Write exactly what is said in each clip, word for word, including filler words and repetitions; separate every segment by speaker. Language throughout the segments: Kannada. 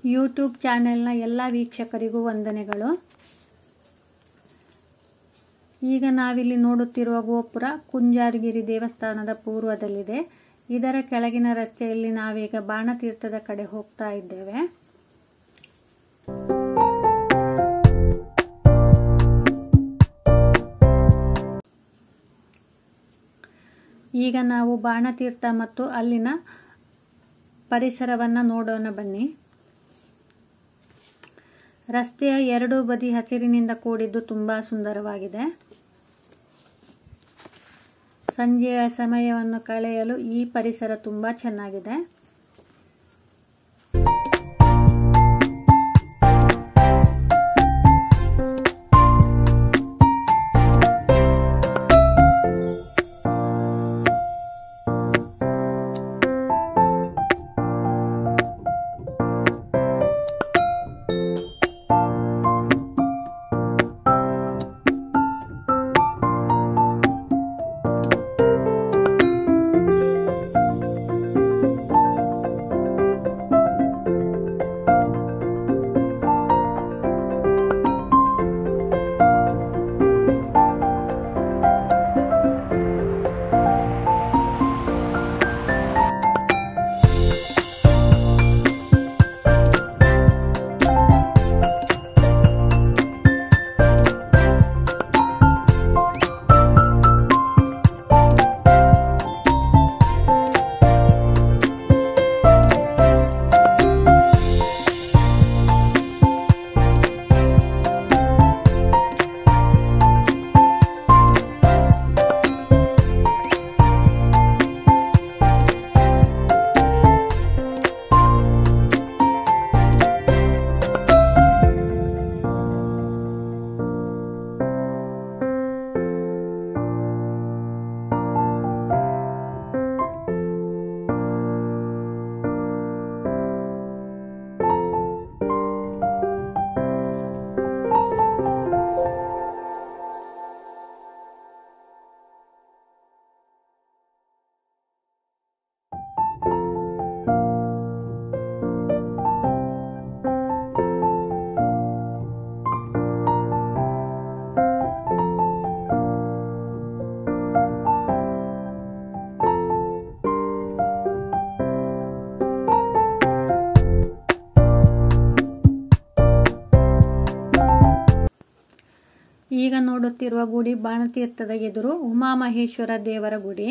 Speaker 1: ಯೂಟ್ಯೂಬ್ ಚಾನೆಲ್ನ ಎಲ್ಲ ವೀಕ್ಷಕರಿಗೂ ವಂದನೆಗಳು. ಈಗ ನಾವಿಲ್ಲಿ ನೋಡುತ್ತಿರುವ ಗೋಪುರ ಕುಂಜಾರುಗಿರಿ ದೇವಸ್ಥಾನದ ಪೂರ್ವದಲ್ಲಿದೆ. ಇದರ ಕೆಳಗಿನ ರಸ್ತೆಯಲ್ಲಿ ನಾವೀಗ ಬಾಣತೀರ್ಥದ ಕಡೆ ಹೋಗ್ತಾ ಇದ್ದೇವೆ. ಈಗ ನಾವು ಬಾಣತೀರ್ಥ ಮತ್ತು ಅಲ್ಲಿನ ಪರಿಸರವನ್ನು ನೋಡೋಣ ಬನ್ನಿ. ರಸ್ತೆಯ ಎರಡೂ ಬದಿ ಹಸಿರಿನಿಂದ ಕೂಡಿದ್ದು ತುಂಬಾ ಸುಂದರವಾಗಿದೆ. ಸಂಜೆಯ ಸಮಯವನ್ನು ಕಳೆಯಲು ಈ ಪರಿಸರ ತುಂಬಾ ಚೆನ್ನಾಗಿದೆ. ಈಗ ನೋಡುತ್ತಿರುವ ಗುಡಿ ಬಾಣತೀರ್ಥದ ಎದುರು ಉಮಾಮಹೇಶ್ವರ ದೇವರ ಗುಡಿ.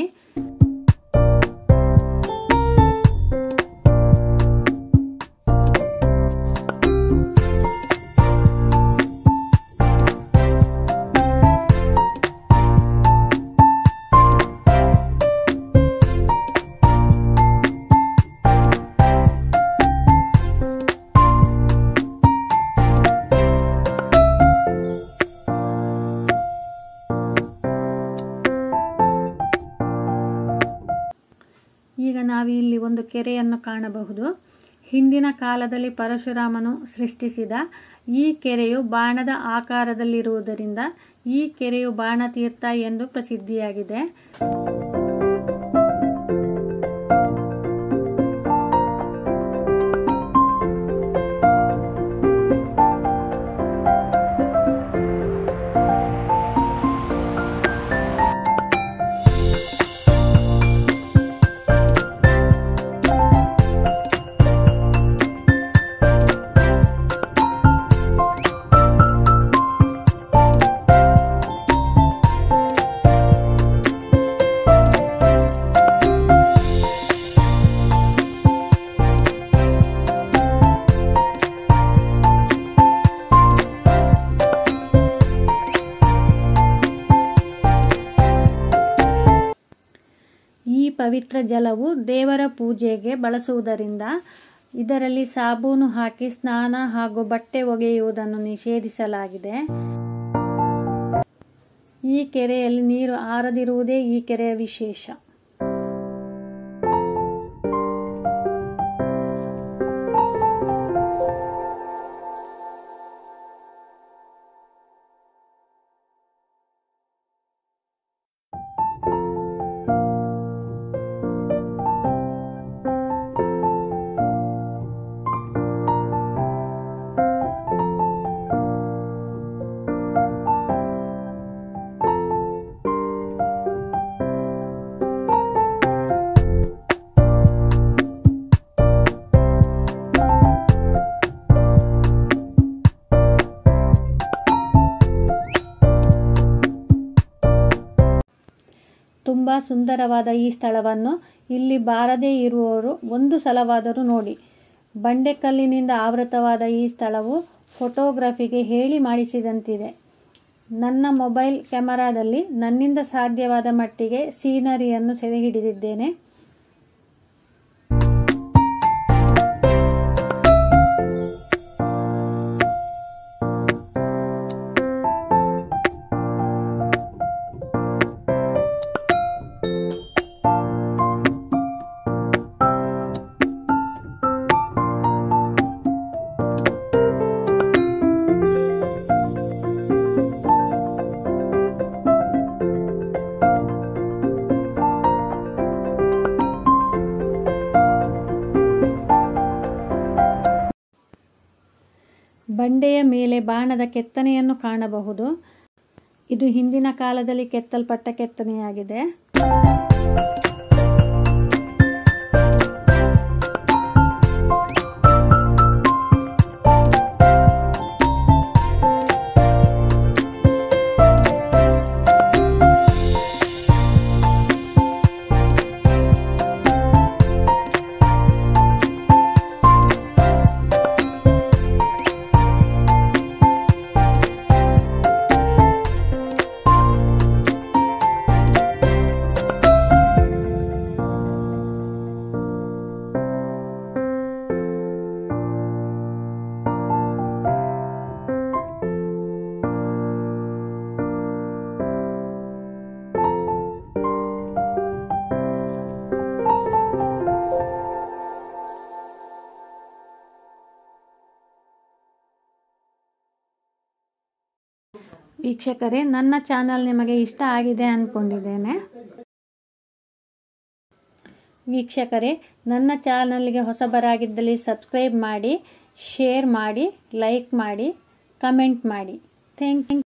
Speaker 1: ಈಗ ನಾವಿಲ್ಲಿ ಒಂದು ಕೆರೆಯನ್ನು ಕಾಣಬಹುದು. ಹಿಂದಿನ ಕಾಲದಲ್ಲಿ ಪರಶುರಾಮನು ಸೃಷ್ಟಿಸಿದ ಈ ಕೆರೆಯು ಬಾಣದ ಆಕಾರದಲ್ಲಿರುವುದರಿಂದ ಈ ಕೆರೆಯು ಬಾಣತೀರ್ಥ ಎಂದು ಪ್ರಸಿದ್ಧಿಯಾಗಿದೆ. ಈ ಪವಿತ್ರ ಜಲವು ದೇವರ ಪೂಜೆಗೆ ಬಳಸುವುದರಿಂದ ಇದರಲ್ಲಿ ಸಾಬೂನು ಹಾಕಿ ಸ್ನಾನ ಹಾಗೂ ಬಟ್ಟೆ ಒಗೆಯುವುದನ್ನು ನಿಷೇಧಿಸಲಾಗಿದೆ. ಈ ಕೆರೆಯಲ್ಲಿ ನೀರು ಆರದಿರುವುದೇ ಈ ಕೆರೆಯ ವಿಶೇಷ. ತುಂಬ ಸುಂದರವಾದ ಈ ಸ್ಥಳವನ್ನು ಇಲ್ಲಿ ಬಾರದೇ ಇರುವವರು ಒಂದು ಸಲವಾದರೂ ನೋಡಿ. ಬಂಡೆಕಲ್ಲಿನಿಂದ ಆವೃತವಾದ ಈ ಸ್ಥಳವು ಫೋಟೋಗ್ರಫಿಗೆ ಹೇಳಿ ಮಾಡಿಸಿದಂತಿದೆ. ನನ್ನ ಮೊಬೈಲ್ ಕ್ಯಾಮರಾದಲ್ಲಿ ನನ್ನಿಂದ ಸಾಧ್ಯವಾದ ಮಟ್ಟಿಗೆ ಸೀನರಿಯನ್ನು ಸೆರೆ ಹಿಡಿದಿದ್ದೇನೆ. ಬಂಡೆಯ ಮೇಲೆ ಬಾಣದ ಕೆತ್ತನೆಯನ್ನು ಕಾಣಬಹುದು. ಇದು ಹಿಂದಿನ ಕಾಲದಲ್ಲಿ ಕೆತ್ತಲ್ಪಟ್ಟ ಕೆತ್ತನೆಯಾಗಿದೆ. ವೀಕ್ಷಕರೇ, ನನ್ನ ಚಾನಲ್ ನಿಮಗೆ ಇಷ್ಟ ಆಗಿದೆ ಅಂದ್ಕೊಂಡಿದ್ದೇನೆ. ವೀಕ್ಷಕರೇ, ನನ್ನ ಚಾನಲ್ಗೆ ಹೊಸಬರಾಗಿದ್ದಲ್ಲಿ ಸಬ್ಸ್ಕ್ರೈಬ್ ಮಾಡಿ, ಶೇರ್ ಮಾಡಿ, ಲೈಕ್ ಮಾಡಿ, ಕಮೆಂಟ್ ಮಾಡಿ. Thank you.